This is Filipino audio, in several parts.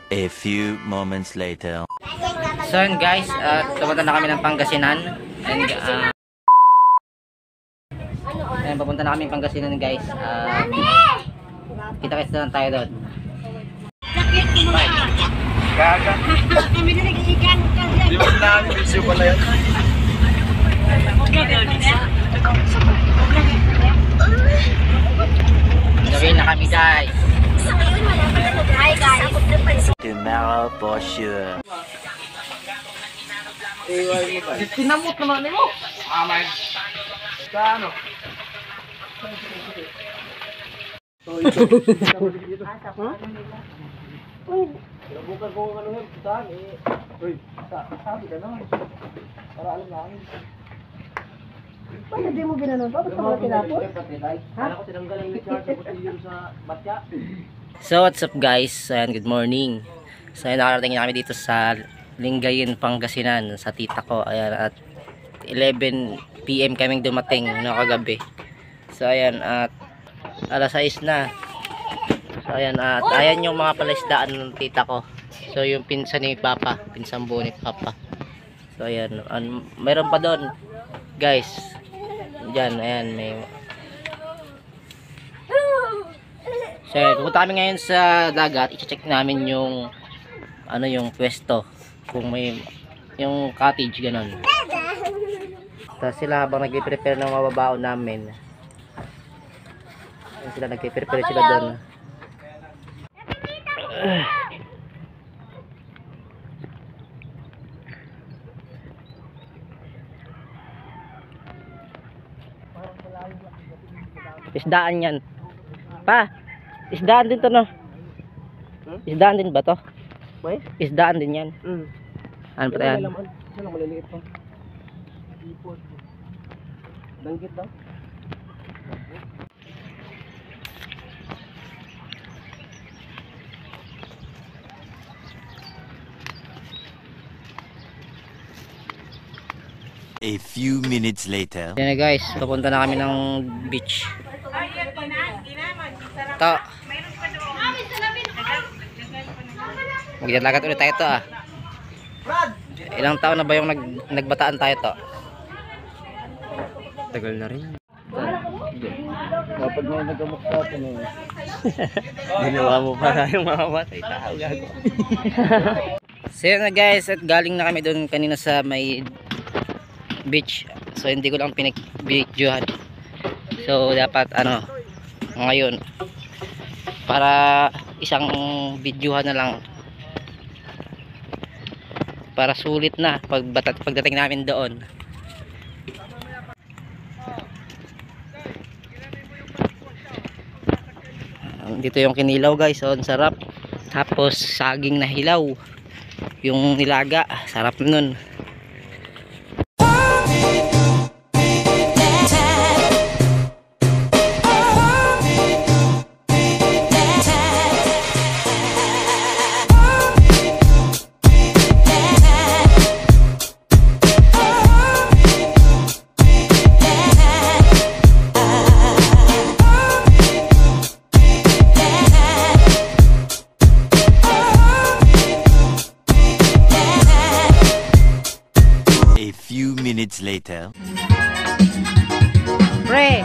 A few moments later. So yun guys, pupunta na kami ng Pangasinan. And ayan, papunta na kami ng Pangasinan guys. Kita-kita lang tayo doon. Gaga. Kami na nag-iigan. Di ba namin video pala yan? Gawin na kami guys. Hi guys. Tomorrow for sure. Tinamot naman mo. Aman. Sa ano? Bukan ko ano yan, saan eh. Uy, sabi ka naman. Para alam namin. Paano di mo ginanon pa? Ba't ka mga tinapos? Kala ko tinanggal yung charge ko sa batya. So what's up guys? Ayan, good morning. So ayan, nakarating na kami dito sa Lingayen, Pangasinan sa tita ko. Ayan, at 11 PM kaming dumating no kagabi. So ayan, at alas 6 na. So ayan, at ayan yung mga palaisdaan ng tita ko. So yung pinsan ni Papa, pinsan buo ni Papa. So ayan, mayroon pa doon guys. Diyan, ayan, may. So pupunta kami ngayon sa dagat. I-check namin yung ano, yung pwesto, kung may yung cottage ganon. Tapos sila habang nagpe-prepare ng mababao namin. Ayan, sila nagpe-prepare sila doon. Isdaan yan. Pa, isdaan din to no? Isdaan din ba to? Isdaan din yan. Ano pa yan? Ano maliliit to? Danggit daw. A few minutes later. Yan na guys, papunta na kami ng beach. Ito. Magdalagat ulit tayo to ah. Ilang taon na ba yung nagbataan tayo to? Tagal na rin. Kapag may nagamok sa atin eh. Ginawa mo pa tayong mamamatay tao gago. So yan na guys, at galing na kami doon kanina sa may beach. So hindi ko lang pinag-videohan. So dapat ano, ngayon para isang videohan na lang para sulit na pagdating namin doon. Dito yung kinilaw guys, so ang sarap. Tapos saging na hilaw, yung nilaga, sarap nun. A few minutes later. Pre!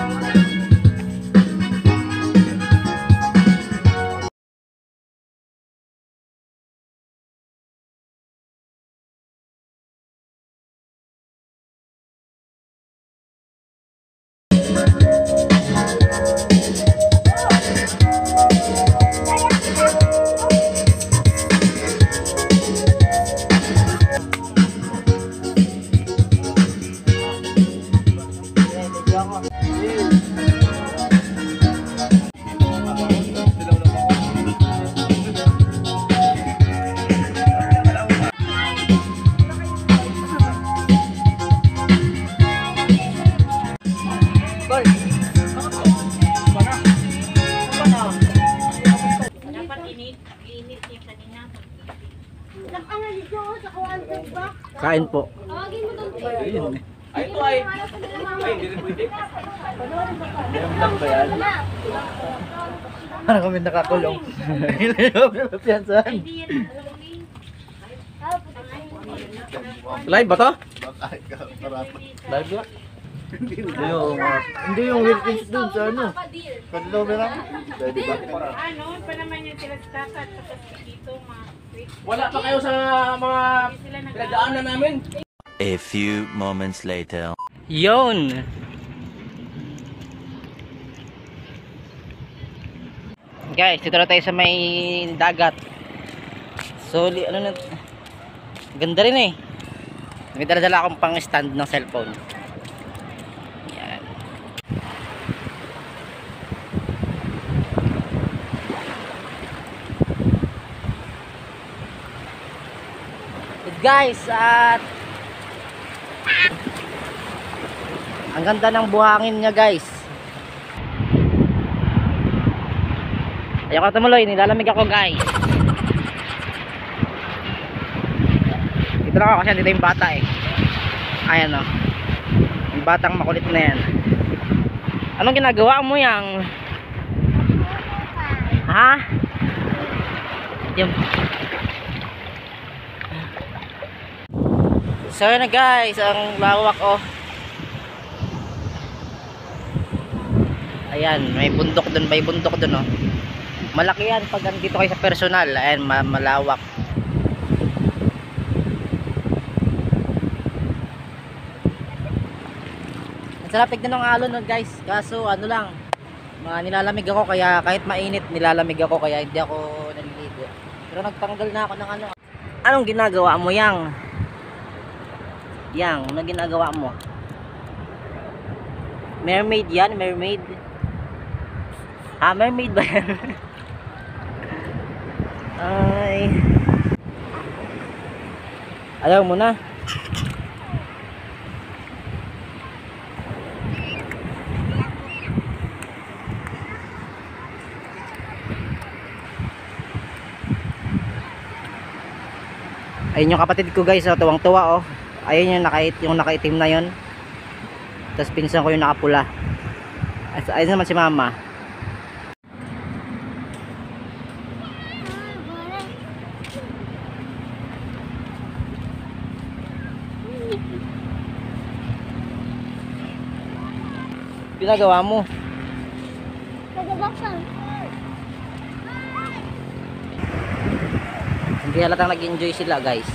Kain po. Ay, ito ay. Ay, hindi rin pwede. Meron lang ba yan? Parang kami nakakulong. Piyansahan. Live ba to? Live ba? Hindi yung Wilkins dun sa ano. Kanilo ba lang? Ano, pa naman yung sila dapat tapos dito mga Wala pa kayo sa mga pinagdaanan namin. A few moments later. Yun! Guys, dito na tayo sa may dagat. So, ano na, ganda rin eh. May dala-dala akong pang stand ng cellphone. Yan. Guys, at ang ganda ng buhangin niya, guys. Ayoko tumuloy, nilalamig ako, guys. Dito lang ako kasi dito yung bata eh. Ayan o. Yung batang makulit na yan. Anong ginagawa mo yang? Ha? Yung... So yun na guys, ang lawak oh. Ayan, may bundok dun oh. Malaki yan pag andito kayo sa personal. Ayan, malawak. Ang sarap tignan ng alon nun guys. Kaso ano lang, nilalamig ako kaya kahit mainit nilalamig ako kaya hindi ako naliligo. Pero nagtanggal na ako ng ano. Anong ginagawa mo yang? Yang, ano ginagawa mo? Mermaid yan, mermaid. Mermaid ba yan? Ay. Ayaw mo na. Ayun yung kapatid ko guys, oh, tuwang-tuwa oh. Ayun yung nakaitim na yon. Tapos pinsan ko yung nakapula. Ayun naman si mama. Ginagawa mo? Hindi halatang nag-enjoy sila guys.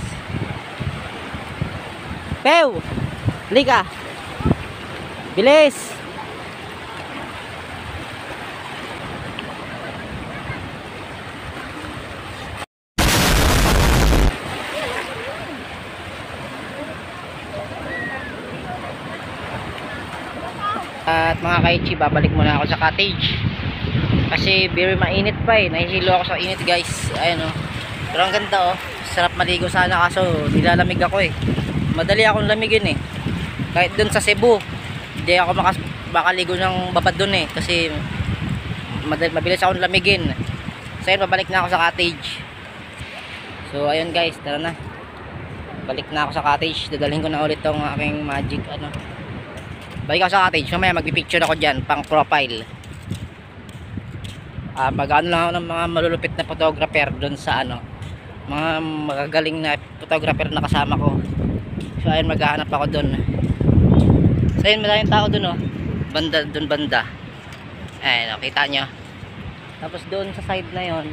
Pew! Lika! Bilis! At mga kaichi, babalik muna ako sa cottage. Kasi very mainit pa eh. Nahihilo ako sa init guys. Ayan oh. Pero ang ganda oh. Sarap maligo sana kaso nilalamig ako eh. Madali akong lamigin eh. Kahit dun sa Cebu hindi ako makaligo ng babad dun eh. Kasi mabilis akong lamigin. So yun, babalik na ako sa cottage. So ayun guys, tara na. Balik na ako sa cottage. Dadalhin ko na ulit tong aking magic ano. Balik ako sa cottage. Mamaya magpipicture ako dyan pang profile. Mag-ano lang ako ng mga malulupit na photographer dun sa ano, mga magagaling na photographer na kasama ko. So ayun, maghahanap ako dun. So ayun, maraming tao dun oh. Banda, dun banda. Ayun, kita nyo. Tapos doon sa side na yon,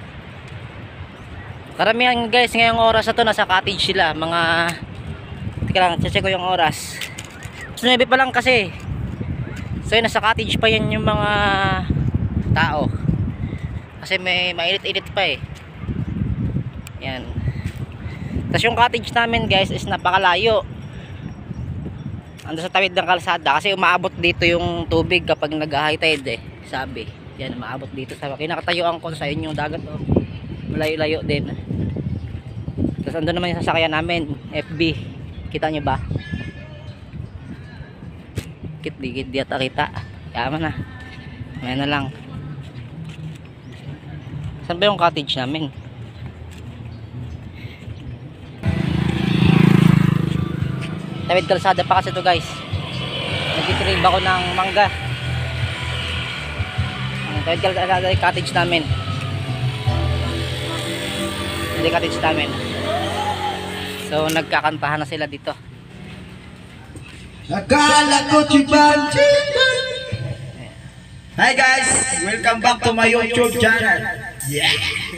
karamihan guys ngayong oras na to nasa cottage sila. Mga, teka lang, check ko yung oras. 9 pa lang kasi. So yun, nasa cottage pa yan yung mga tao. Kasi may mainit-init pa eh. Yan. Tapos yung cottage namin guys is napakalayo. Ando sa tawid ng kalsada. Kasi umaabot dito yung tubig kapag nag-high tide eh. Sabi. Yan, umaabot dito sa kinakatayuan ko sa inyo dagat oh. Malayo-layo din. Tapos ando naman yung sasakyan namin. FB. Kita nyo ba? Di ata kita. Yaman na. Ayan na lang. Saan ba yung cottage namin? Tawid kalsada pa kasi to guys. Nagtitrib ako ng mangga. tawid ka sa cottage namin. Hindi cottage namin. So nagkakantahan na sila dito. Akala ko chiban. Hi guys, welcome back to my YouTube channel. Yeah.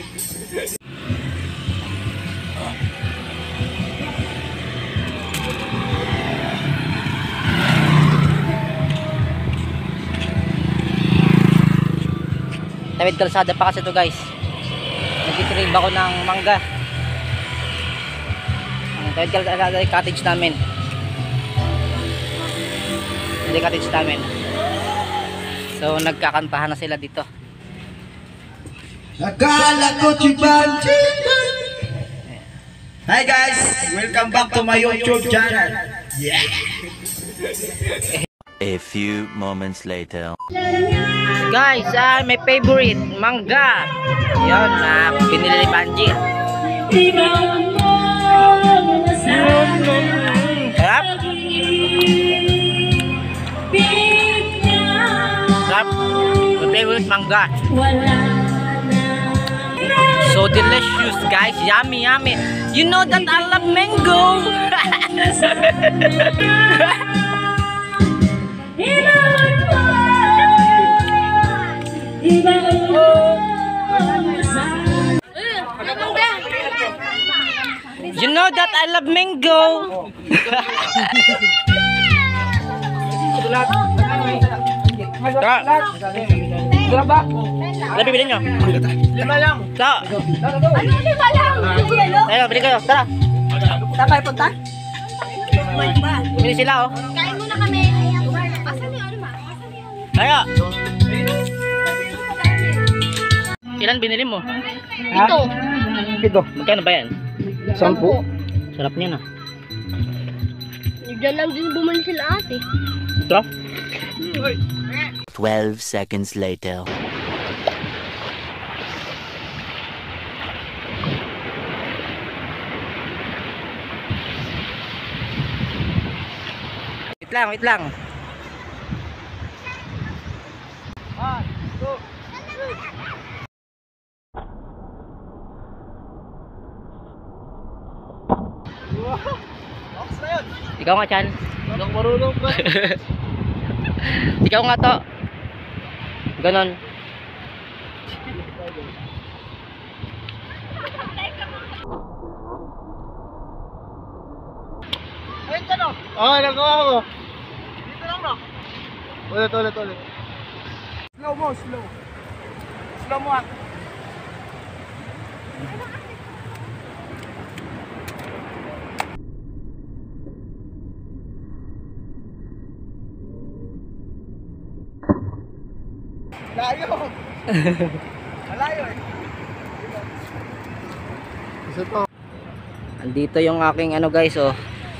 Tawid kalsada pa kasi to guys. Nagtitrade ako ng mangga. Tawid kalsada yung cottage namin. Hindi cottage namin. So nagkakantahan na sila dito. Akala ko chiban. Hi guys, welcome back to my YouTube channel. Yeah. A few moments later. Guys, my favorite mangga. Yan na pinili ni Panji. Sarap. Sarap. My favorite mangga. So delicious, guys. Yummy, yummy. You know that I love mango. You know that I love mango. Berapa? Lebih beli nyo? 5 lang. Tara. Ano 5 lang? Ayo, beli kayo. Tara. Saan kayo punta? Bili sila oh. Kain muna kami. Asan yung ano ba? Ayo. Ilan binili mo? Ito. Ito, Magkano ba yan? 10. Sarap niya na. Diyan lang din bumili sila ate. Ito? 12 seconds later. Wait lang, wait lang. Ikaw nga, Chan. Walang marunong ka. Ikaw nga to. Ganon. Ayun ka no? Oo, nagawa ko. Dito lang no? Ulit. Slow mo, slow. Slow mo ah. Layo. Malayo eh. Isa to. Andito yung aking ano guys oh.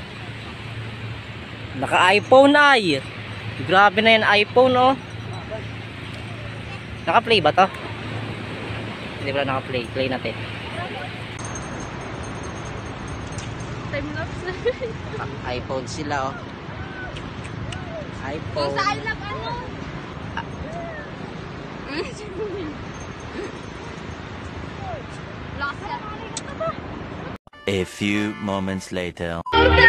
Naka-iPhone ay. Grabe na yan iPhone oh. Naka-play ba to? Hindi pala naka-play. Play natin. Time-lapse. iPhone sila oh. iPhone. Sa I love ano? Lost yan. A few moments later.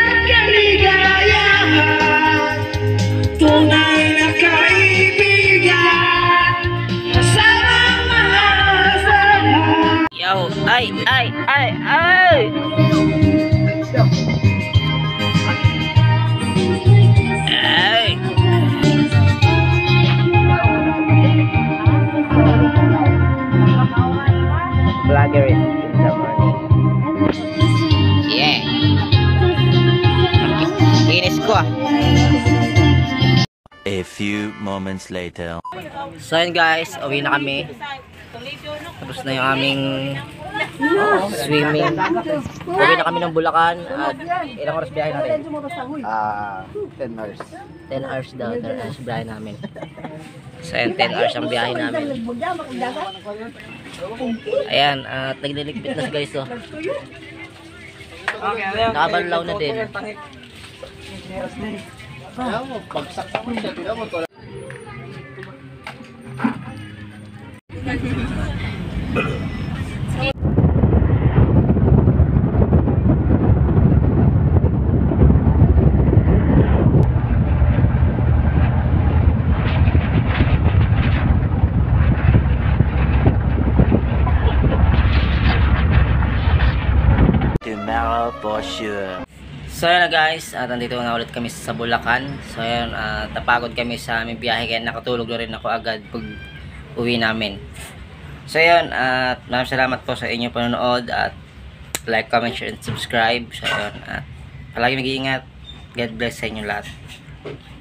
Tunay na kaibigan. Kasama mga Yo, ay. Ay. Vlogger in the morning. Yeah. Kinis ko ah. A few moments later. So yun guys, uwi na kami. Tapos na yung aming swimming. Uwi na kami ng Bulacan. At ilang oras biyahe natin? 10 hours. 10 hours daw. 10 hours biyahe namin. So yun, 10 hours ang biyahe namin. Ayan, at nagliligpit na guys oh. Nakabanlaw na din. Tomorrow for sure. So yun na guys, at nandito na ulit kami sa Bulacan. So yun, napagod kami sa aming biyahe kaya nakatulog na rin ako agad pag uwi namin. So yun, at maraming salamat po sa inyong panonood at like, comment, share, and subscribe. So yun, at palagi mag-iingat. God bless sa inyo lahat.